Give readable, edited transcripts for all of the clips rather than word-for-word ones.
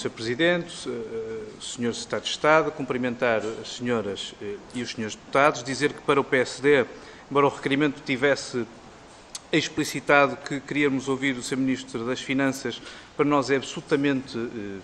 Sr. Presidente, Sr. Secretário de Estado, cumprimentar as senhoras e os senhores deputados, dizer que para o PSD, embora o requerimento tivesse explicitado que queríamos ouvir o Sr. Ministro das Finanças, para nós é absolutamente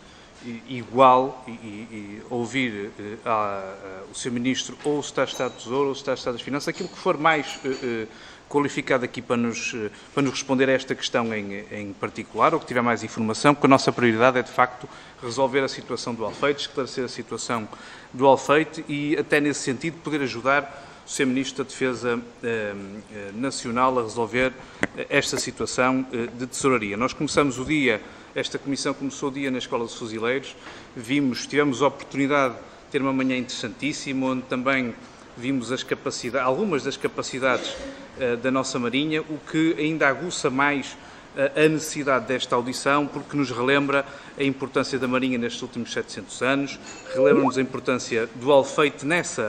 igual ouvir o Sr. Ministro ou o Secretário de Estado do Tesouro ou o Secretário de Estado das Finanças, aquilo que for mais qualificado aqui para nos responder a esta questão em particular, ou que tiver mais informação, porque a nossa prioridade é, de facto, resolver a situação do Alfeite, esclarecer a situação do Alfeite e, até nesse sentido, poder ajudar o Sr. Ministro da Defesa Nacional a resolver esta situação de tesouraria. Nós começamos o dia, esta comissão começou o dia na Escola dos Fuzileiros, tivemos a oportunidade de ter uma manhã interessantíssima, onde também vimos algumas das capacidades da nossa Marinha, o que ainda aguça mais a necessidade desta audição, porque nos relembra a importância da Marinha nestes últimos 700 anos, relembra-nos a importância do Alfeite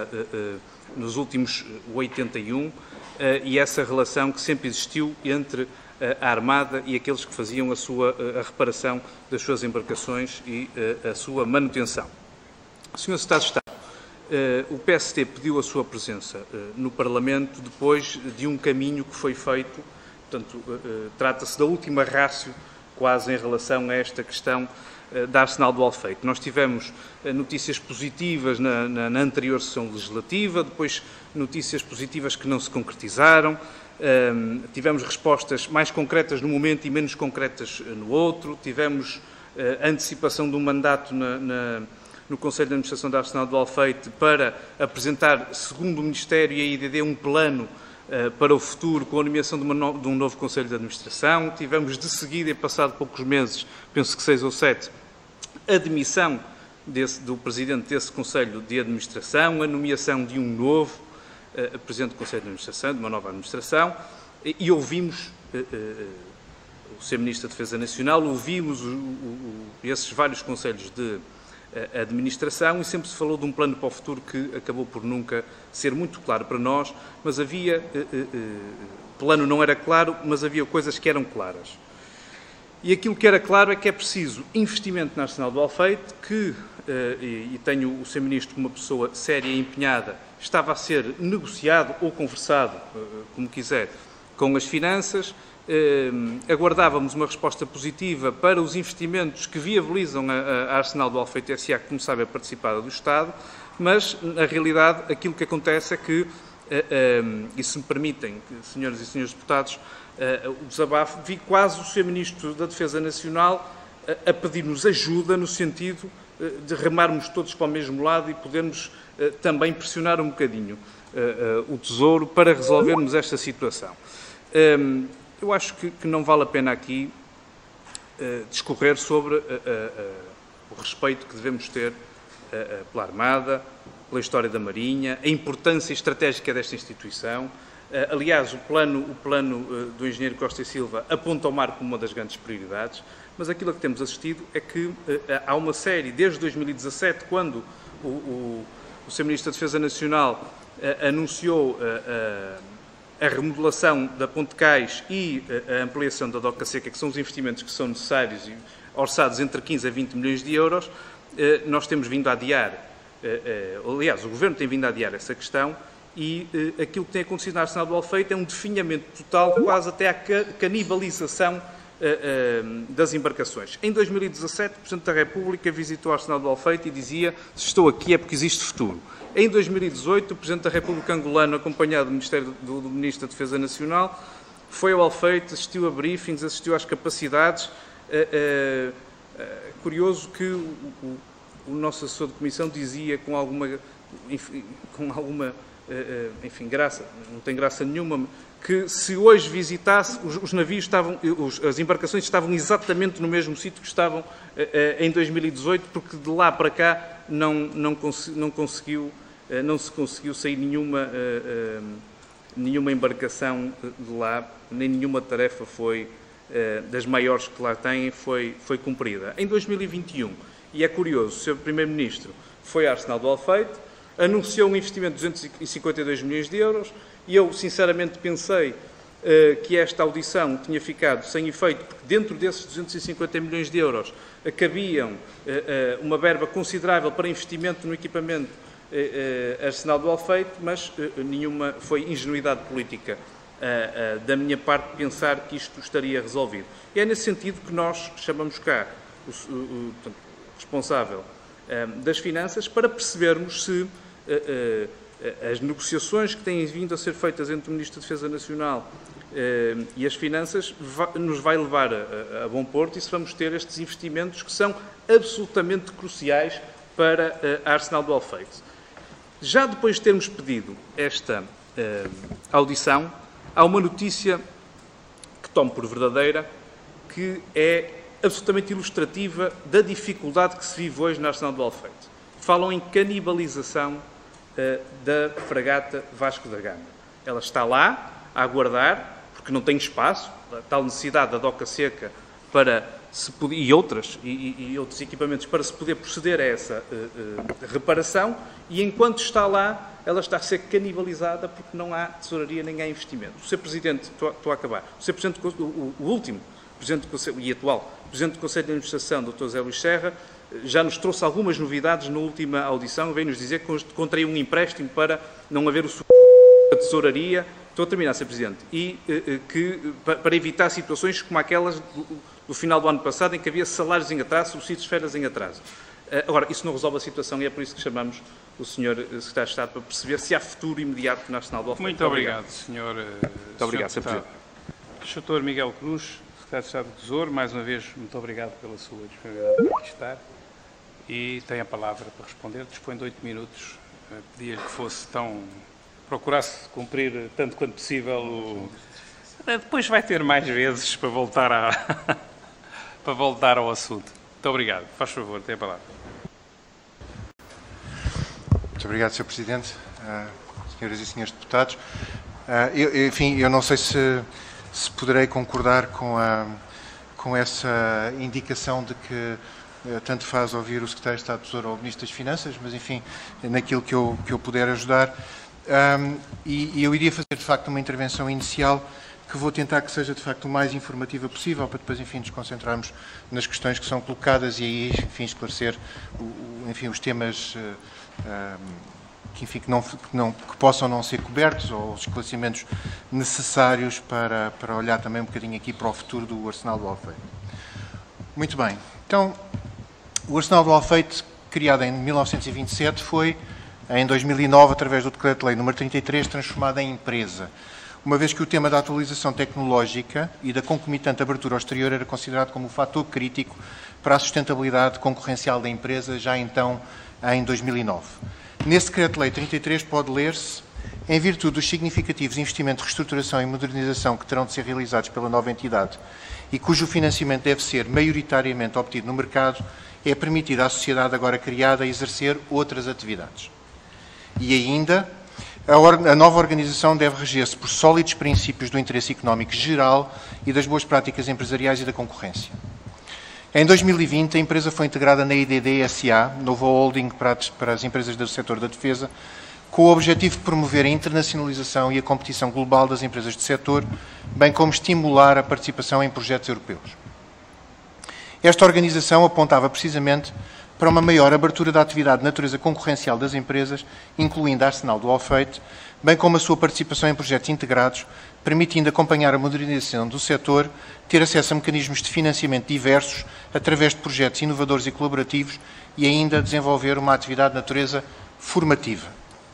nos últimos 81 e essa relação que sempre existiu entre a Armada e aqueles que faziam a reparação das suas embarcações e a sua manutenção. Sr. Secretário de Estado, o PSD pediu a sua presença no Parlamento depois de um caminho que foi feito, portanto, trata-se da última rácio quase em relação a esta questão da Arsenal do Alfeite. Nós tivemos notícias positivas na anterior sessão legislativa, depois notícias positivas que não se concretizaram, tivemos respostas mais concretas no momento e menos concretas no outro, tivemos a antecipação de um mandato no Conselho de Administração da Arsenal do Alfeite para apresentar, segundo o Ministério e a IDD, um plano para o futuro, com a nomeação de um novo Conselho de Administração. Tivemos de seguida, e passado poucos meses, penso que 6 ou 7, a demissão do Presidente desse Conselho de Administração, a nomeação de um novo Presidente do Conselho de Administração, de uma nova Administração, e ouvimos o Sr. Ministro da Defesa Nacional, ouvimos esses vários Conselhos de Administração e sempre se falou de um plano para o futuro que acabou por nunca ser muito claro para nós, mas o plano não era claro, mas havia coisas que eram claras. E aquilo que era claro é que é preciso investimento na Arsenal do Alfeite, que, e tenho o Sr. Ministro como uma pessoa séria e empenhada, estava a ser negociado ou conversado, como quiser, com as finanças. Aguardávamos uma resposta positiva para os investimentos que viabilizam a Arsenal do Alfeite S.A., que, como sabe, é participada do Estado, mas, na realidade, aquilo que acontece é que, e se me permitem, senhoras e senhores deputados, o desabafo, vi quase o Sr. Ministro da Defesa Nacional a pedir-nos ajuda no sentido de remarmos todos para o mesmo lado e podermos também pressionar um bocadinho o Tesouro para resolvermos esta situação. Eu acho que não vale a pena aqui discorrer sobre o respeito que devemos ter pela Armada, pela história da Marinha, a importância estratégica desta instituição. Aliás, o plano do engenheiro Costa e Silva aponta ao mar como uma das grandes prioridades, mas aquilo a que temos assistido é que há uma série, desde 2017, quando o Sr. Ministro da Defesa Nacional anunciou a remodelação da Ponte Cais e a ampliação da Doca Seca, que são os investimentos que são necessários e orçados entre 15 a 20 milhões de euros, nós temos vindo a adiar, aliás, o Governo tem vindo a adiar essa questão e aquilo que tem acontecido na Arsenal do Alfeite é um definhamento total, quase até à canibalização das embarcações. Em 2017, o Presidente da República visitou a Arsenal do Alfeite e dizia: se estou aqui é porque existe futuro. Em 2018, o Presidente da República angolano, acompanhado do Ministro da Defesa Nacional, foi ao Alfeite, assistiu a briefings, assistiu às capacidades. Curioso que o nosso assessor de comissão dizia com alguma graça, não tem graça nenhuma, que se hoje visitasse, os navios as embarcações estavam exatamente no mesmo sítio que estavam em 2018, porque de lá para cá não se conseguiu sair nenhuma embarcação de lá, nem nenhuma tarefa das maiores que lá têm foi cumprida. Em 2021, e é curioso, o Sr. Primeiro-Ministro foi à Arsenal do Alfeite, anunciou um investimento de 252 milhões de euros e eu, sinceramente, pensei que esta audição tinha ficado sem efeito, porque dentro desses 250 milhões de euros cabiam uma verba considerável para investimento no equipamento Arsenal do Alfeite, mas nenhuma foi ingenuidade política da minha parte pensar que isto estaria resolvido. E é nesse sentido que nós chamamos cá o responsável das finanças para percebermos se as negociações que têm vindo a ser feitas entre o Ministro da Defesa Nacional e as finanças nos vai levar a bom porto e se vamos ter estes investimentos que são absolutamente cruciais para a Arsenal do Alfeite. Já depois de termos pedido esta audição, há uma notícia que tomo por verdadeira, que é absolutamente ilustrativa da dificuldade que se vive hoje na Arsenal do Alfeite. Falam em canibalização da fragata Vasco da Gama. Ela está lá a aguardar, porque não tem espaço, a tal necessidade da doca seca para se poder, e outros equipamentos para se poder proceder a essa reparação, e enquanto está lá, ela está a ser canibalizada porque não há tesouraria nem há investimento. O Sr. Presidente, estou a acabar, o Sr. Presidente, o último Presidente do Conselho, e atual Presidente do Conselho de Administração, Dr. Zé Luís Serra, já nos trouxe algumas novidades na última audição, veio-nos dizer que contraiu um empréstimo para não haver o da tesouraria. Estou a terminar, Sr. Presidente. E para evitar situações como aquelas do final do ano passado, em que havia salários em atraso, subsídios de férias em atraso. Agora, isso não resolve a situação e é por isso que chamamos o Sr. Secretário de Estado para perceber se há futuro imediato na Arsenal do Alfeite. Muito obrigado, Sr. Muito obrigado, Sr. Presidente. Dr. Miguel Cruz, Secretário de Estado do Tesouro, mais uma vez, muito obrigado pela sua disponibilidade para aqui estar. E tem a palavra para responder. Dispõe de 8 minutos. Pedia-lhe que fosse procurasse cumprir tanto quanto possível Depois vai ter mais vezes para voltar ao assunto. Muito obrigado. Faz favor, tem a palavra. Muito obrigado, Sr. Presidente, senhoras e senhores deputados. Eu não sei se poderei concordar com essa indicação de que tanto faz ouvir o Secretário de Estado do Tesouro ou o Ministro das Finanças, mas, enfim, naquilo que eu puder ajudar. E eu iria fazer, de facto, uma intervenção inicial que vou tentar que seja, de facto, o mais informativa possível, para depois, enfim, nos concentrarmos nas questões que são colocadas e aí, enfim, esclarecer, os temas que possam não ser cobertos ou os esclarecimentos necessários para olhar também um bocadinho aqui para o futuro do Arsenal do Alfeite. Muito bem. Então, o Arsenal do Alfeite, criado em 1927, foi, em 2009, através do Decreto-Lei nº 33, transformado em empresa, uma vez que o tema da atualização tecnológica e da concomitante abertura ao exterior era considerado como um fator crítico para a sustentabilidade concorrencial da empresa, já então em 2009. Nesse Decreto-Lei 33 pode ler-se: em virtude dos significativos investimentos de reestruturação e modernização que terão de ser realizados pela nova entidade e cujo financiamento deve ser maioritariamente obtido no mercado, é permitida à sociedade agora criada exercer outras atividades. E ainda, a nova organização deve reger-se por sólidos princípios do interesse económico geral e das boas práticas empresariais e da concorrência. Em 2020, a empresa foi integrada na IDD SA, novo holding para as empresas do setor da defesa, com o objetivo de promover a internacionalização e a competição global das empresas do setor, bem como estimular a participação em projetos europeus. Esta organização apontava precisamente para uma maior abertura da atividade de natureza concorrencial das empresas, incluindo a Arsenal do Alfeite, bem como a sua participação em projetos integrados, permitindo acompanhar a modernização do setor, ter acesso a mecanismos de financiamento diversos, através de projetos inovadores e colaborativos, e ainda desenvolver uma atividade de natureza formativa.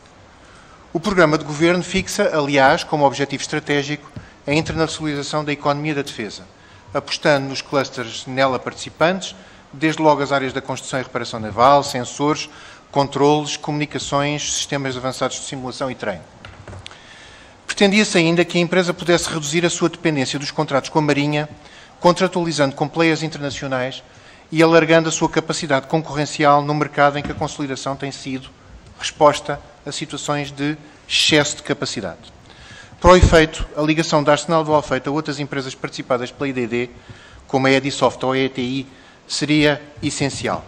O programa de governo fixa, aliás, como objetivo estratégico, a internacionalização da economia da defesa, apostando nos clusters nela participantes, desde logo as áreas da construção e reparação naval, sensores, controles, comunicações, sistemas avançados de simulação e treino. Pretendia-se ainda que a empresa pudesse reduzir a sua dependência dos contratos com a Marinha, contratualizando com players internacionais e alargando a sua capacidade concorrencial no mercado em que a consolidação tem sido resposta a situações de excesso de capacidade. Para o efeito, a ligação da Arsenal do Alfeite a outras empresas participadas pela IDD, como a Edisoft ou a ETI, seria essencial.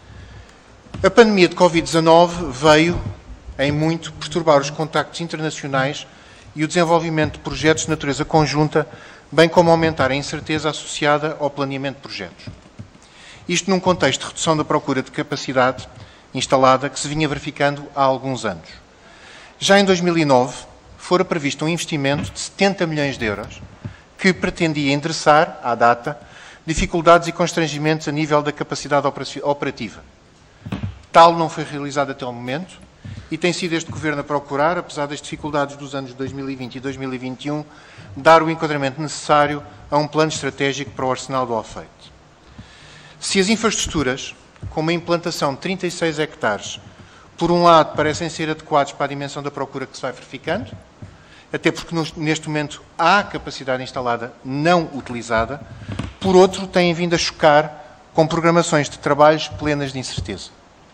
A pandemia de Covid-19 veio, em muito, perturbar os contactos internacionais e o desenvolvimento de projetos de natureza conjunta, bem como aumentar a incerteza associada ao planeamento de projetos. Isto num contexto de redução da procura de capacidade instalada que se vinha verificando há alguns anos. Já em 2009, fora previsto um investimento de 70 milhões de euros que pretendia endereçar, à data, dificuldades e constrangimentos a nível da capacidade operativa. Tal não foi realizado até o momento e tem sido este Governo a procurar, apesar das dificuldades dos anos 2020 e 2021, dar o enquadramento necessário a um plano estratégico para o Arsenal do Alfeite. Se as infraestruturas, com uma implantação de 36 hectares, por um lado, parecem ser adequados para a dimensão da procura que se vai verificando, até porque neste momento há capacidade instalada não utilizada, por outro, têm vindo a chocar com programações de trabalhos plenas de incerteza.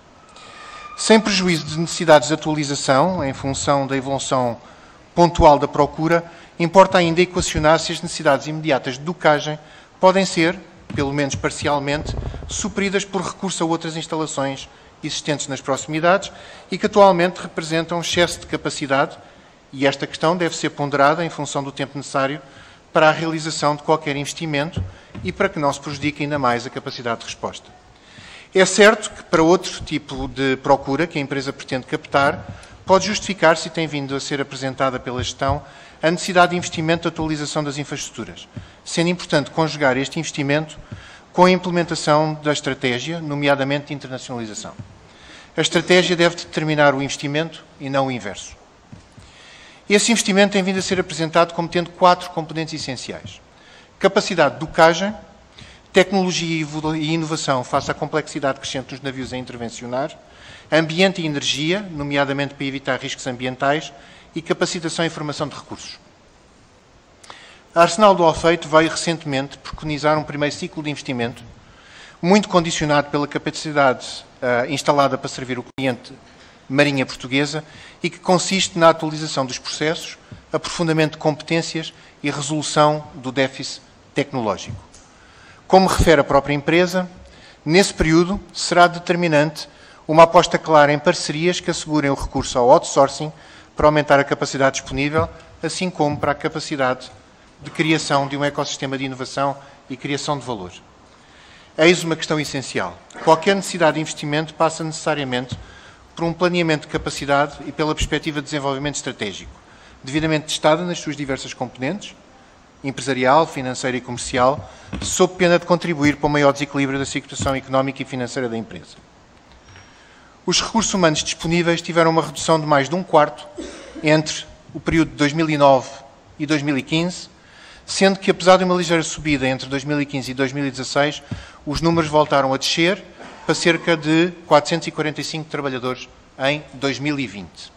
Sem prejuízo de necessidades de atualização, em função da evolução pontual da procura, importa ainda equacionar se as necessidades imediatas de docagem podem ser, pelo menos parcialmente, supridas por recurso a outras instalações existentes nas proximidades e que atualmente representam excesso de capacidade, e esta questão deve ser ponderada em função do tempo necessário para a realização de qualquer investimento e para que não se prejudique ainda mais a capacidade de resposta. É certo que para outro tipo de procura que a empresa pretende captar, pode justificar-se e tem vindo a ser apresentada pela gestão a necessidade de investimento de atualização das infraestruturas, sendo importante conjugar este investimento com a implementação da estratégia, nomeadamente de internacionalização. A estratégia deve determinar o investimento e não o inverso. Esse investimento tem vindo a ser apresentado como tendo 4 componentes essenciais: capacidade de docagem, tecnologia e inovação face à complexidade crescente dos navios a intervencionar, ambiente e energia, nomeadamente para evitar riscos ambientais, e capacitação e formação de recursos. A Arsenal do Alfeite veio recentemente preconizar um primeiro ciclo de investimento, muito condicionado pela capacidade instalada para servir o cliente marinha portuguesa e que consiste na atualização dos processos, aprofundamento de competências e resolução do déficit tecnológico. Como refere a própria empresa, nesse período será determinante uma aposta clara em parcerias que assegurem o recurso ao outsourcing para aumentar a capacidade disponível, assim como para a capacidade de criação de um ecossistema de inovação e criação de valor. Eis uma questão essencial. Qualquer necessidade de investimento passa necessariamente por um planeamento de capacidade e pela perspectiva de desenvolvimento estratégico, devidamente testada nas suas diversas componentes, empresarial, financeira e comercial, sob pena de contribuir para o maior desequilíbrio da situação económica e financeira da empresa. Os recursos humanos disponíveis tiveram uma redução de mais de 1/4 entre o período de 2009 e 2015, sendo que, apesar de uma ligeira subida entre 2015 e 2016, os números voltaram a descer para cerca de 445 trabalhadores em 2020.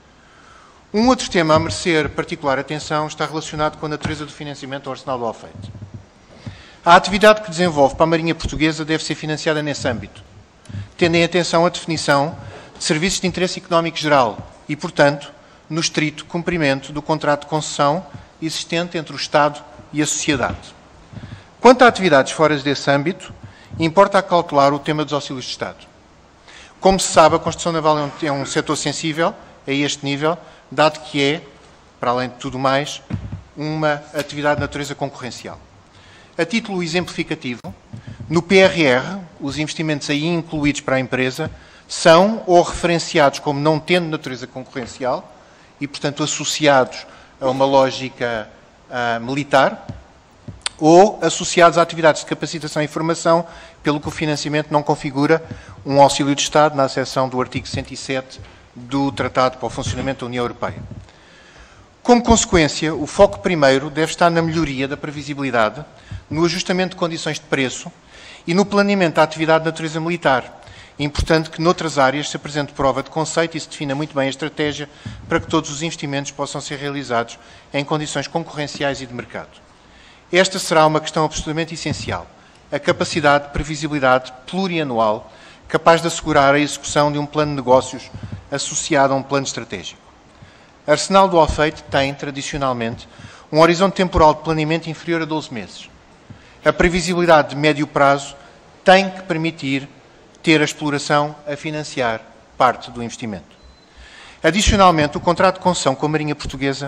Um outro tema a merecer particular atenção está relacionado com a natureza do financiamento do Arsenal do Alfeite. A atividade que desenvolve para a Marinha Portuguesa deve ser financiada nesse âmbito, tendo em atenção a definição de serviços de interesse económico geral e, portanto, no estrito cumprimento do contrato de concessão existente entre o Estado e a sociedade. Quanto a atividades fora desse âmbito, importa acautelar o tema dos auxílios de Estado. Como se sabe, a construção naval é um setor sensível a este nível, dado que é, para além de tudo mais, uma atividade de natureza concorrencial. A título exemplificativo, no PRR, os investimentos aí incluídos para a empresa são ou referenciados como não tendo natureza concorrencial e, portanto, associados a uma lógica militar, ou associados a atividades de capacitação e formação, pelo que o financiamento não configura um auxílio de Estado na acessão do artigo 107 do Tratado para o Funcionamento da União Europeia. Como consequência, o foco primeiro deve estar na melhoria da previsibilidade, no ajustamento de condições de preço e no planeamento da atividade de natureza militar. É importante que noutras áreas se apresente prova de conceito e se defina muito bem a estratégia para que todos os investimentos possam ser realizados em condições concorrenciais e de mercado. Esta será uma questão absolutamente essencial, a capacidade de previsibilidade plurianual capaz de assegurar a execução de um plano de negócios associado a um plano estratégico. A Arsenal do Alfeite tem, tradicionalmente, um horizonte temporal de planeamento inferior a 12 meses. A previsibilidade de médio prazo tem que permitir ter a exploração a financiar parte do investimento. Adicionalmente, o contrato de concessão com a Marinha Portuguesa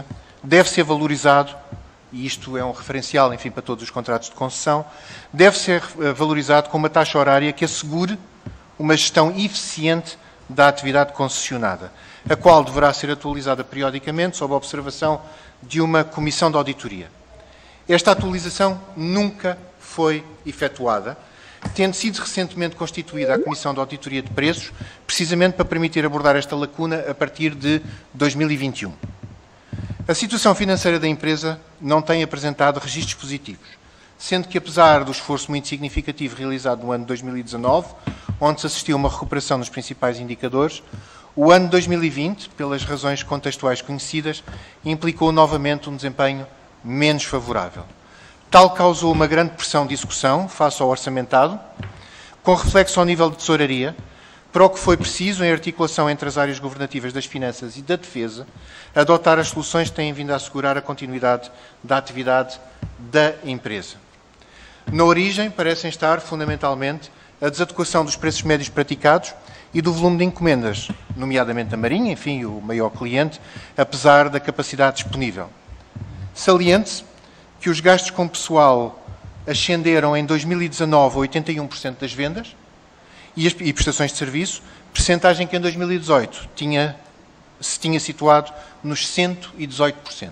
deve ser valorizado, e isto é um referencial, enfim, para todos os contratos de concessão, deve ser valorizado com uma taxa horária que assegure uma gestão eficiente da atividade concessionada, a qual deverá ser atualizada periodicamente sob a observação de uma comissão de auditoria. Esta atualização nunca foi efetuada, tendo sido recentemente constituída a Comissão de Auditoria de Preços, precisamente para permitir abordar esta lacuna a partir de 2021. A situação financeira da empresa não tem apresentado registros positivos, sendo que, apesar do esforço muito significativo realizado no ano de 2019, onde se assistiu a uma recuperação nos principais indicadores, o ano de 2020, pelas razões contextuais conhecidas, implicou novamente um desempenho menos favorável. Tal causou uma grande pressão de execução face ao orçamentado, com reflexo ao nível de tesouraria, para o que foi preciso, em articulação entre as áreas governativas das finanças e da defesa, adotar as soluções que têm vindo a assegurar a continuidade da atividade da empresa. Na origem, parecem estar, fundamentalmente, a desadequação dos preços médios praticados e do volume de encomendas, nomeadamente a Marinha, enfim, o maior cliente, apesar da capacidade disponível. Saliente-se que os gastos com pessoal ascenderam em 2019 a 81% das vendas e prestações de serviço, percentagem que em 2018 se tinha situado nos 118%.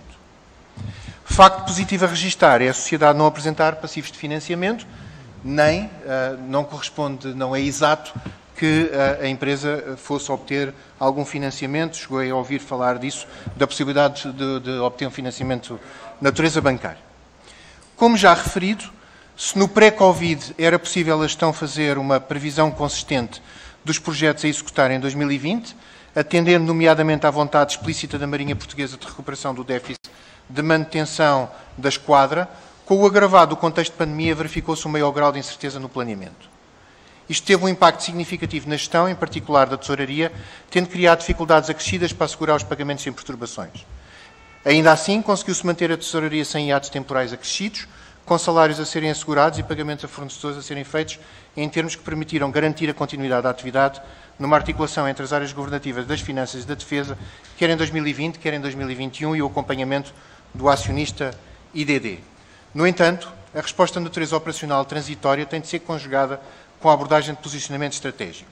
Facto positivo a registar é a sociedade não apresentar passivos de financiamento, nem não corresponde, não é exato que a empresa fosse obter algum financiamento. Chegou a ouvir falar disso, da possibilidade de obter um financiamento de natureza bancária. Como já referido, se no pré-Covid era possível a gestão fazer uma previsão consistente dos projetos a executar em 2020, atendendo nomeadamente à vontade explícita da Marinha Portuguesa de recuperação do déficit de manutenção da esquadra, com o agravado do contexto de pandemia verificou-se um maior grau de incerteza no planeamento. Isto teve um impacto significativo na gestão, em particular da tesouraria, tendo criado dificuldades acrescidas para assegurar os pagamentos sem perturbações. Ainda assim, conseguiu-se manter a tesouraria sem hiatos temporais acrescidos, com salários a serem assegurados e pagamentos a fornecedores a serem feitos em termos que permitiram garantir a continuidade da atividade numa articulação entre as áreas governativas das finanças e da defesa, quer em 2020, quer em 2021, e o acompanhamento do acionista IDD. No entanto, a resposta de natureza operacional transitória tem de ser conjugada com a abordagem de posicionamento estratégico.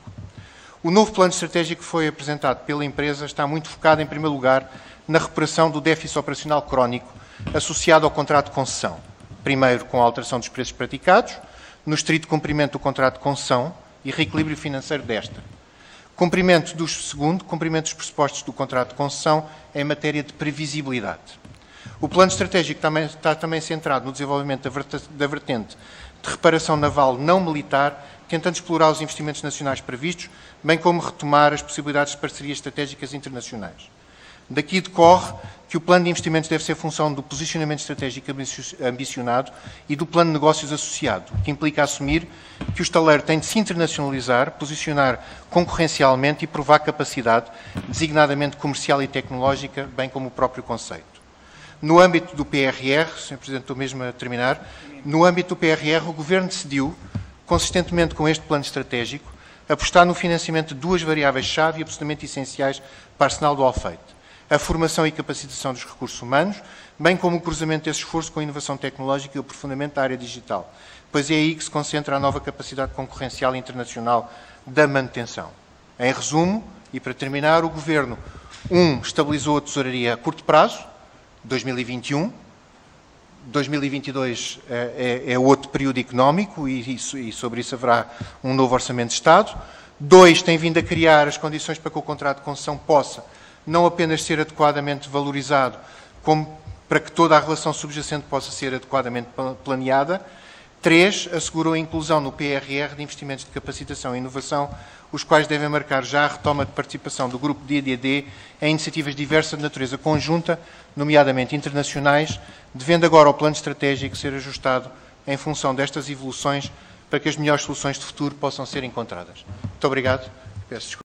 O novo plano estratégico que foi apresentado pela empresa está muito focado, em primeiro lugar, na recuperação do déficit operacional crónico associado ao contrato de concessão. Primeiro, com a alteração dos preços praticados, no estrito cumprimento do contrato de concessão e reequilíbrio financeiro desta. Cumprimento dos pressupostos do contrato de concessão em matéria de previsibilidade. O plano estratégico está também centrado no desenvolvimento da vertente de reparação naval não militar, tentando explorar os investimentos nacionais previstos, bem como retomar as possibilidades de parcerias estratégicas internacionais. Daqui decorre que o plano de investimentos deve ser função do posicionamento estratégico ambicionado e do plano de negócios associado, que implica assumir que o estaleiro tem de se internacionalizar, posicionar concorrencialmente e provar capacidade, designadamente comercial e tecnológica, bem como o próprio conceito. No âmbito do PRR, Sr. Presidente, estou mesmo a terminar, no âmbito do PRR, o Governo decidiu, consistentemente com este plano estratégico, apostar no financiamento de duas variáveis-chave absolutamente essenciais para o arsenal do Alfeite: a formação e capacitação dos recursos humanos, bem como o cruzamento desse esforço com a inovação tecnológica e o aprofundamento da área digital, pois é aí que se concentra a nova capacidade concorrencial internacional da manutenção. Em resumo, e para terminar, o Governo, estabilizou a tesouraria a curto prazo, 2021, 2022 é outro período económico e sobre isso haverá um novo Orçamento de Estado. 2, tem vindo a criar as condições para que o contrato de concessão possa não apenas ser adequadamente valorizado, como para que toda a relação subjacente possa ser adequadamente planeada. 3, assegurou a inclusão no PRR de investimentos de capacitação e inovação, os quais devem marcar já a retoma de participação do Grupo de IDD em iniciativas diversas de natureza conjunta, nomeadamente internacionais, devendo agora o plano estratégico ser ajustado em função destas evoluções para que as melhores soluções de futuro possam ser encontradas. Muito obrigado. Peço desculpa.